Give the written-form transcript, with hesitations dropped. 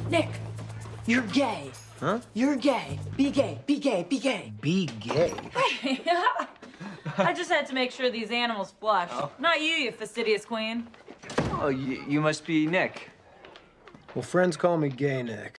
Nick, you're gay. Huh? You're gay. Be gay. Be gay. Be gay. Be gay. I just had to make sure these animals flush. Oh. Not you, you fastidious queen. Oh, you must be Nick. Well, friends call me Gay Nick.